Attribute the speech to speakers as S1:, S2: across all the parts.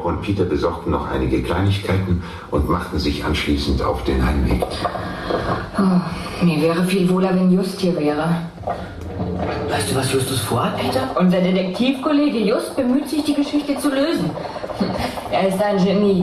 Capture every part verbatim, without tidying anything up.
S1: und Peter besorgten noch einige Kleinigkeiten und machten sich anschließend auf den Heimweg.
S2: Oh, mir wäre viel wohler, wenn Just hier wäre.
S3: Weißt du, was Justus vorhat, Peter?
S2: Unser Detektivkollege Just bemüht sich, die Geschichte zu lösen. Er ist ein Genie.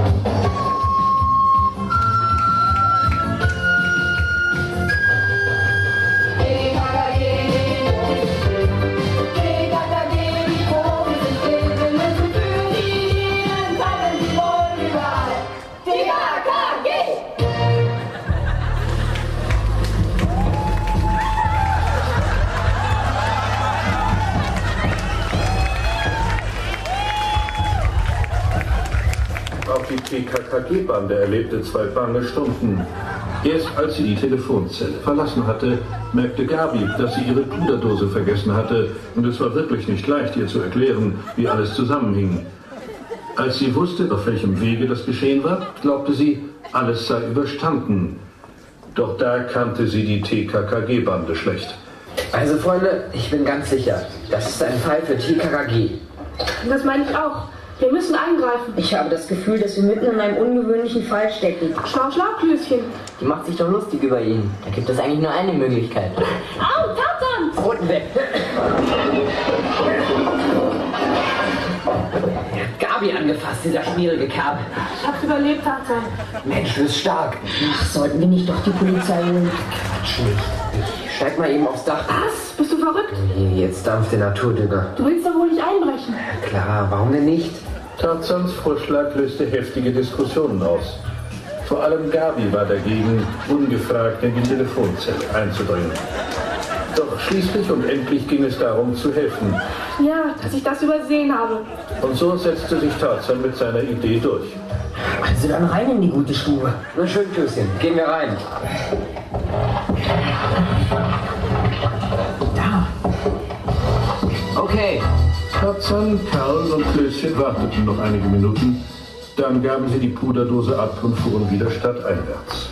S4: Die T K K G-Bande erlebte zwei bange Stunden. Erst als sie die Telefonzelle verlassen hatte, merkte Gabi, dass sie ihre Puderdose vergessen hatte, und es war wirklich nicht leicht, ihr zu erklären, wie alles zusammenhing. Als sie wusste, auf welchem Wege das geschehen war, glaubte sie, alles sei überstanden. Doch da kannte sie die T K K G-Bande schlecht.
S3: Also Freunde, ich bin ganz sicher, das ist ein Fall für T K K G.
S5: Das meine ich auch. Wir müssen eingreifen.
S2: Ich habe das Gefühl, dass wir mitten in einem ungewöhnlichen Fall stecken.
S5: Schlau, schlau, Klößchen.
S3: Die macht sich doch lustig über ihn. Da gibt es eigentlich nur eine Möglichkeit.
S5: Au, Tarzan!
S3: Pfoten weg! Er hat Gabi angefasst, dieser schmierige Kerl.
S5: Ich hab's überlebt, Tarzan.
S3: Mensch, du bist stark.
S2: Ach, sollten wir nicht doch die Polizei holen?
S3: Quatsch nicht. Ich steig mal eben aufs Dach.
S5: Was? Bist du verrückt?
S3: Jetzt dampft der Naturdünger.
S5: Du willst doch wohl nicht einbrechen.
S3: Klar, warum denn nicht?
S4: Tarzans Vorschlag löste heftige Diskussionen aus. Vor allem Gabi war dagegen, ungefragt in die Telefonzelle einzudringen. Doch schließlich und endlich ging es darum, zu helfen.
S5: Ja, dass ich das übersehen habe.
S4: Und so setzte sich Tarzan mit seiner Idee durch.
S3: Also dann rein in die gute Stube. Na schön, Klößchen, gehen wir rein. Da. Okay.
S4: Tarzan, Karl und Klößchen warteten noch einige Minuten. Dann gaben sie die Puderdose ab und fuhren wieder stadteinwärts.